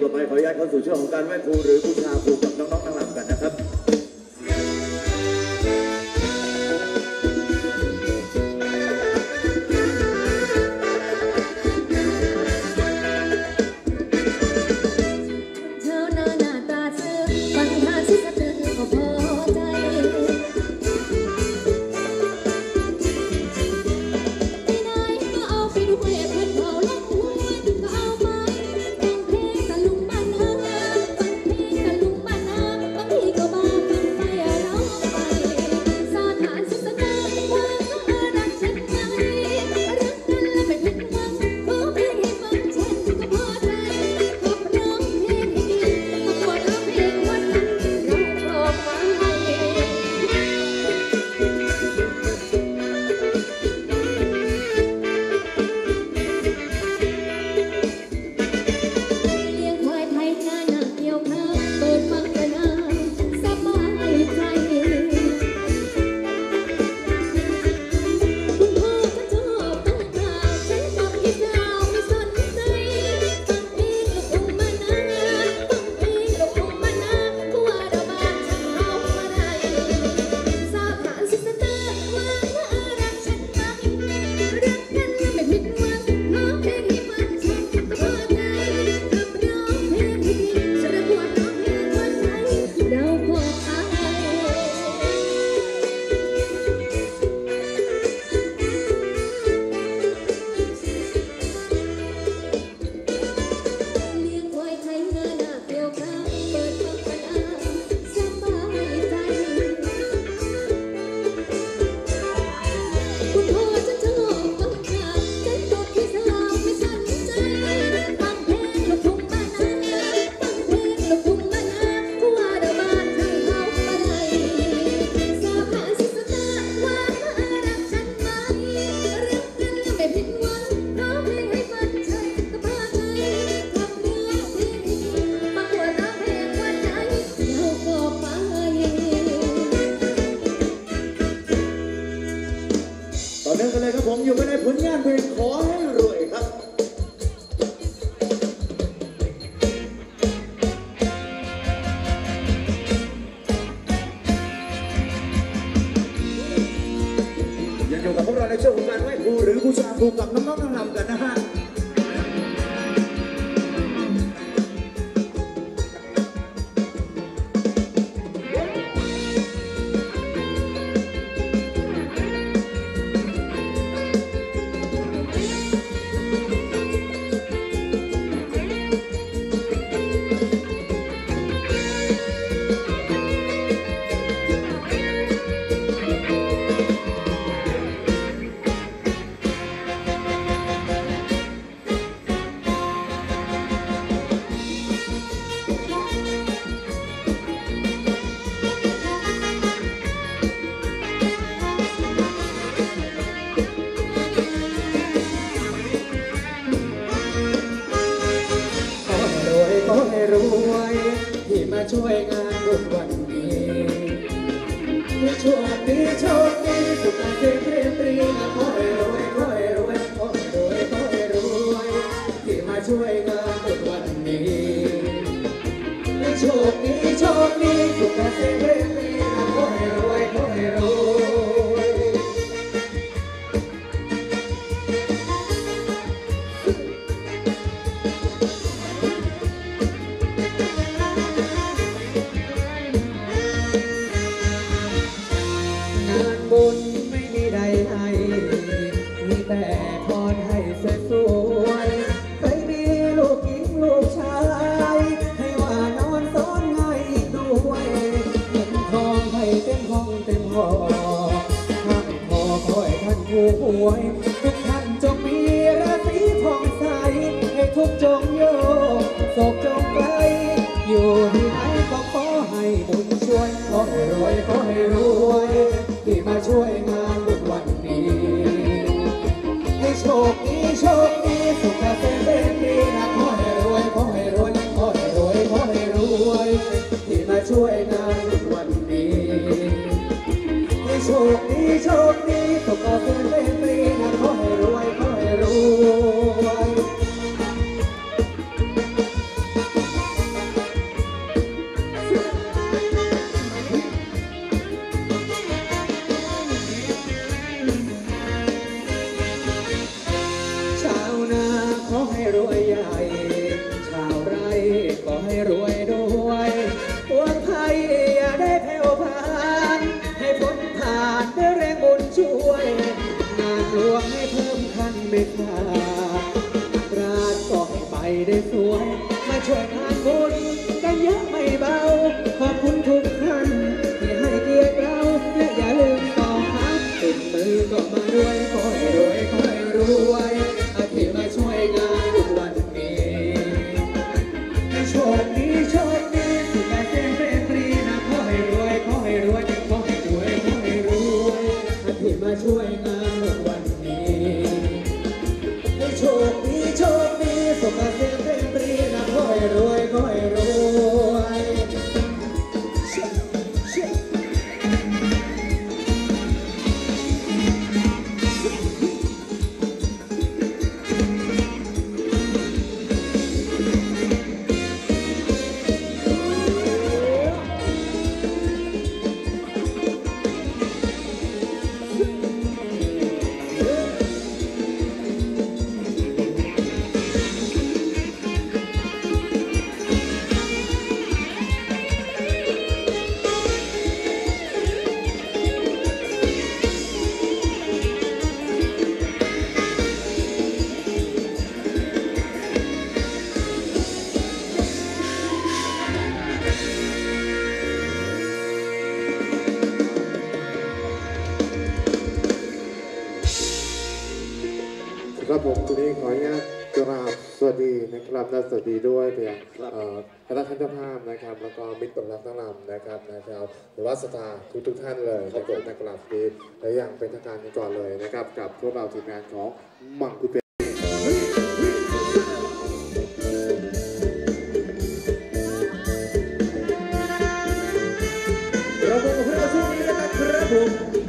ต่อไปขออนุญาตเข้าสู่ช่วงของการไหว้ครูหรือบูชาครูกับน้องๆนางรำกันนะครับกันเลยครับผมอยู่ในผลงานเพลงขอให้รวยครับยังอยู่กับพวกเราในช่วงของการไหว้ครูหรือบูชาครูกับน้องๆนางรำกันนะฮะช่วยงานบุญวันนี้โชคดีโชคดีสุขเกษตรตรีขอให้รวยขอให้รวยขอให้รวยขอให้รวยที่มาช่วยงานบุญวันนี้โชคดีโชคดีสุขเกษตรตรีขอให้รวยขอให้รวยบุญไม่มีใดให้มีแต่พรให้สวยๆใครมีลูกหญิงลูกชายให้ว่านอนซ้อนง่ายอีกด้วยเงินทองให้เต็มห้องเต็มหอท่านขอคอยท่านผู้หวยทุกท่านจงมีราศีผ่องใสให้ทุกจงโยกโศกจงไกลอยู่ที่ไหนก็ขอให้บุญช่วยขอให้รวยขอให้รวยที่มาช่วยงานบุญวันนี้ให้โชคดีโชคดีสุขเกษตรดีนะขอให้รวยขอให้รวยขอให้รวยขอให้รวยที่มาช่วยงานบุญวันนี้ให้โชคดีโชคดีสุขเกษตรดีนะขอให้รวยขอให้รวยได้สวยมาช่วยงานบุญกันเยอะไม่เบาขอบคุณทุกท่านที่ให้เกียรติเราและอย่าลืมต่อครับติดมือก็มาด้วยขอให้รวยขอให้รวยอาทิตย์มาช่วยงานวันนี้โชคดีโชคดีสุขเกษมเป็นปรีนะขอให้รวยขอให้รวยขอให้รวยขอให้รวยอาทิตย์มาช่วยงานวันนี้โชคดีโชคดีสุขเกษมเป็นปรีนะขอให้รวยขอให้รวยครับผมทีนี้ขออนุญาตกราบสวัสดีนะครับและสวัสดีด้วยไปยังคณะท่านเจ้าภาพนะครับแล้วก็มิตรประทั้งลำนะครับนะครับหรือว่าสตาร์ทุกท่านเลยนะครับนักกราบดีและอย่างเป็นทางการกันก่อนเลยนะครับกับพวกเราทีมงานของมังคุเตเราบอกกับเราช่วงนี้นะครับผม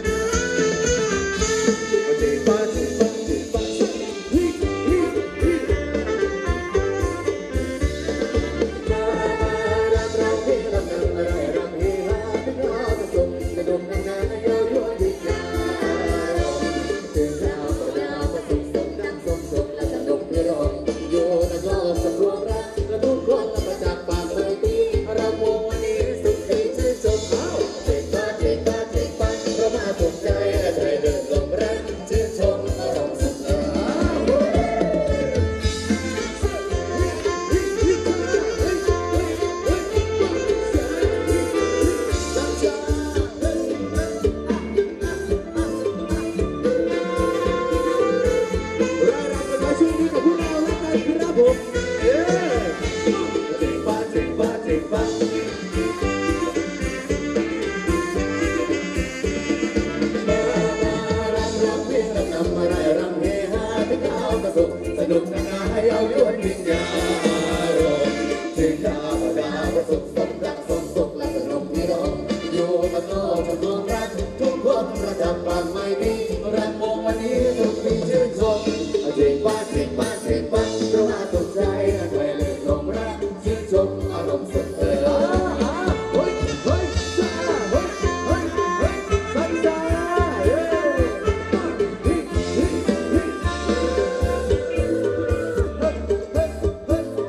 สนุกนะให้เอาล้วนวิญญาณถึงดาวดาวประสบสมรักสมสุขและสนุกที่ร้องอยู่กับโลกกับดวงรักทุกคนประจับปางไม่มีรักมองวันนี้สุขมีชื่นชมเจ็บบ้านเจ็บบ้านเจ็บบ้านเพราะว่าตกใจด้วยเรื่องลมรักชื่นชมอารมณ์สุดเธอเฮ้ยเฮ้ยจ้าเฮ้ยเฮ้ยเฮ้ยสัญญาเ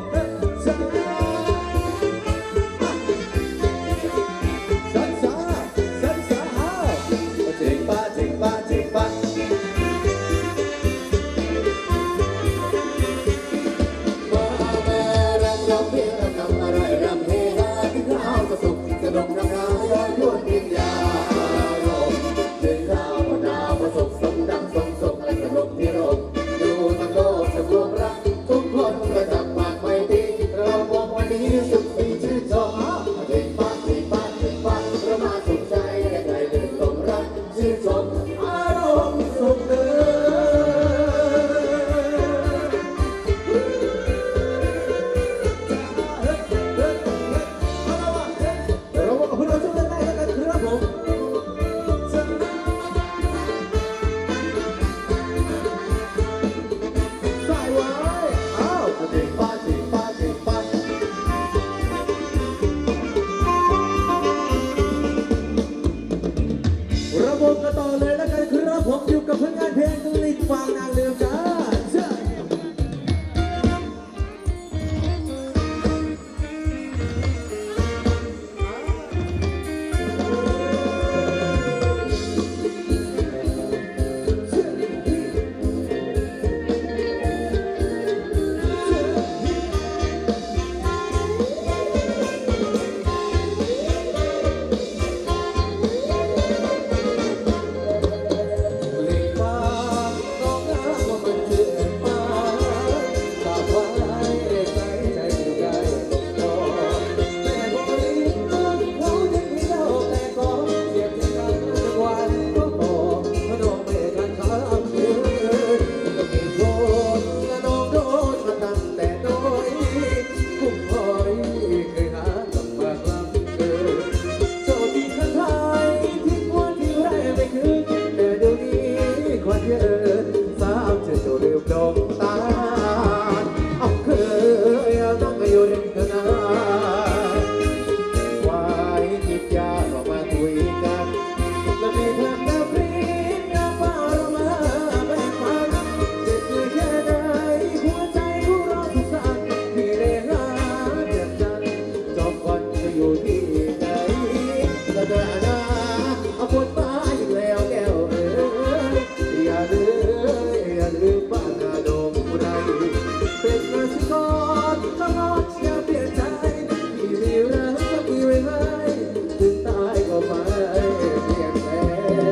ก่อนก็งดอย่าเปลี่ยนใจที่มีรักก็มีไว้ให้ถึงตายก็ไม่เปลี่ยนแปล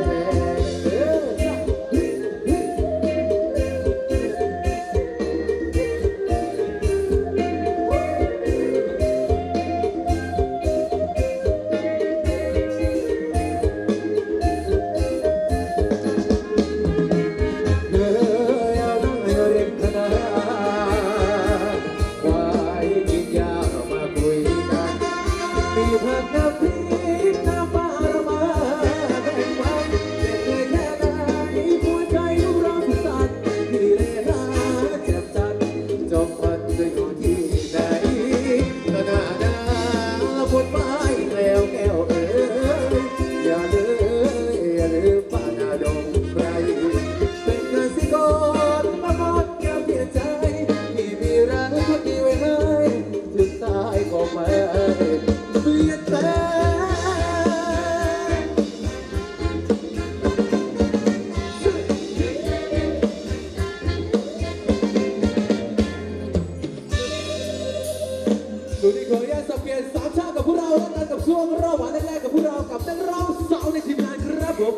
ดูดีขออนุญาตสับเปลี่ยน3ชาติกับพวกเราแล้วกันกับช่วงรอบหวานแรกๆกับพวกเรากับนักร้องสาวในทีมงานครับผม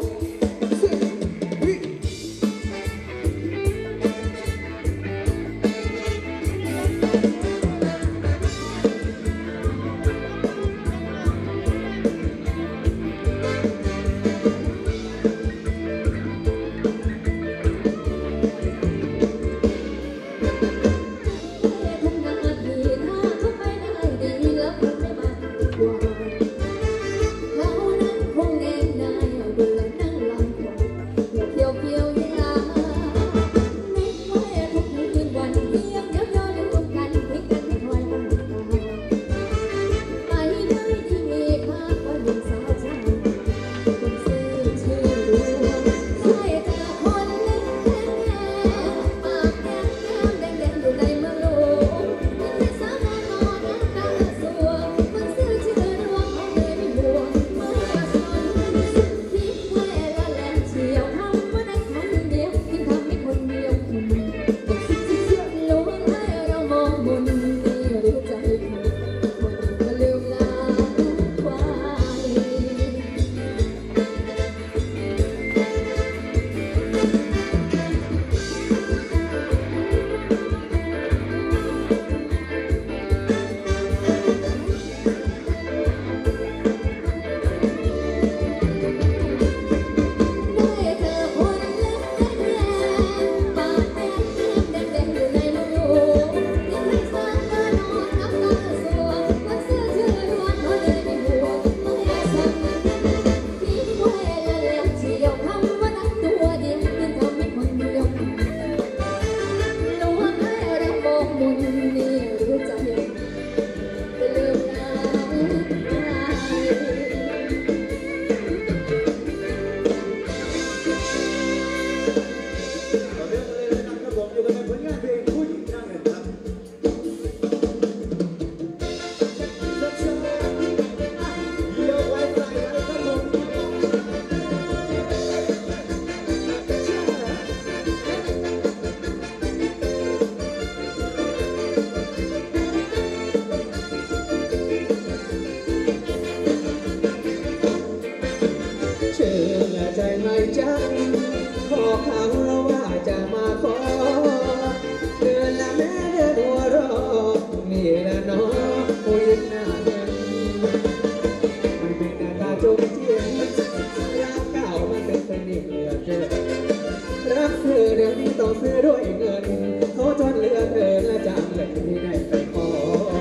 ใจไม่จังขอเขาว่าจะมาขอเดือนละแม่เดือนหัวรอมีละน้องผู้หญิงหน้าเด่นมันเป็นหน้าตาจุ๊บเจียนรักเก่ามันเป็นสนิทเหลือเกินรักเธอเดี๋ยวนี้ต้องซื้อด้วยเงินเขาจนเหลือเกินและจำเลยที่ไหนไปขอ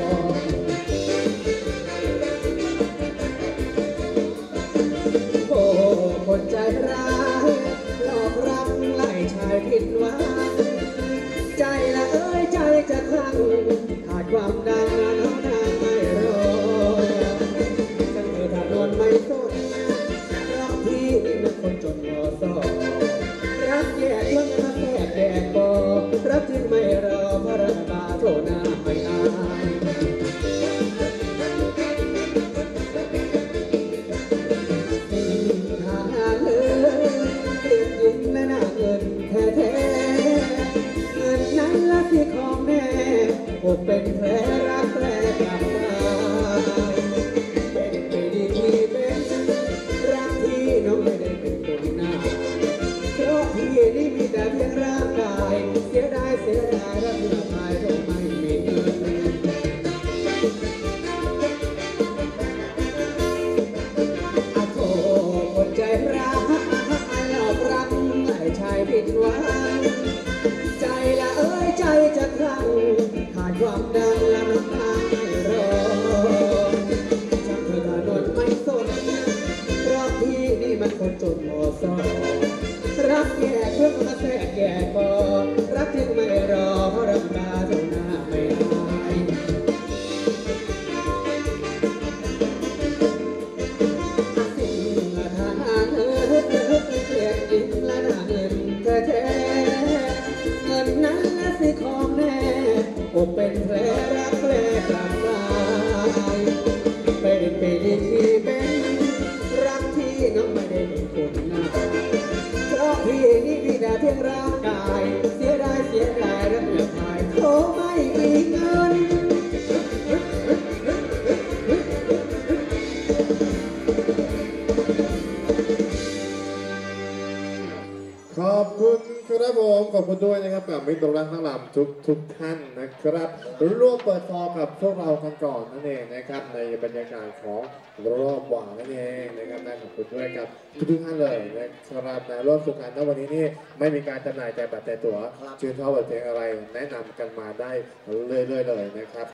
คนใจร้ายหลอกรักไล่ชายผิดหวังใจละเอ้ยใจจะคลั่งขาดความดังน้องนางไม่รอฉันเธอถนนไม่สนรักที่มันคนจนรอสอรักแยกเพื่อนรักแยกแดดบ่รักที่ไม่รอพระราชาโทษหน้าไม่อายแท้ๆเงินนั้นละที่ของแม่อกเป็นแผลรักแผลกลับมาเป็นไปดีเป็นรักที่น้องไม่ได้เป็นคนหน้าเพราะพี่นี่มีแต่เพียงร่างกายเสียดายรักเมื่อพายเพราะไม่มีเงินอาโทคนใจรักหลอกรักให้ชายผิดหวังใจละเอ้ยใจจะคลั่งขาดความดังและน้ำตาไม่รอช่างเธอถนนไม่สนเพราะพี่นี่มันคนจนหมอซอรักแย่เพิ่งมาแทรกแย่ก่อรักจึงไม่รอเพราะรักตาเท่าหน้าไม่อายสิ่งทางเกลียดอิ่มและน่าเงินแท้เงินนั้นและสิของแน่อกเป็นแผลรักแผลกลับกลายเป็นที่เป็นรักที่น้องไม่ได้เป็นคนหน้าเพราะพี่นี่มีแต่เพียงร่างกายเสียดายรักเมื่อพายโทไม่มีเงินขอบคุณครับผมขอบคุณด้วยนะครับกับมิตรรักทั้งลำทุกท่านนะครับร่วมเปิดฟอร์กับพวกเรากันก่อนนั่นเองนะครับในบรรยากาศของรอบหวานนั่นเองนะครับขอบคุณด้วยกับทุกท่านเลยนะครับในรอบสุขการณ์วันนี้นี่ไม่มีการจำหน่ายแต่บัตรแต่ตั๋วชื่นชอบเพลงอะไรแนะนำกันมาได้เรื่อยๆเลยนะครับ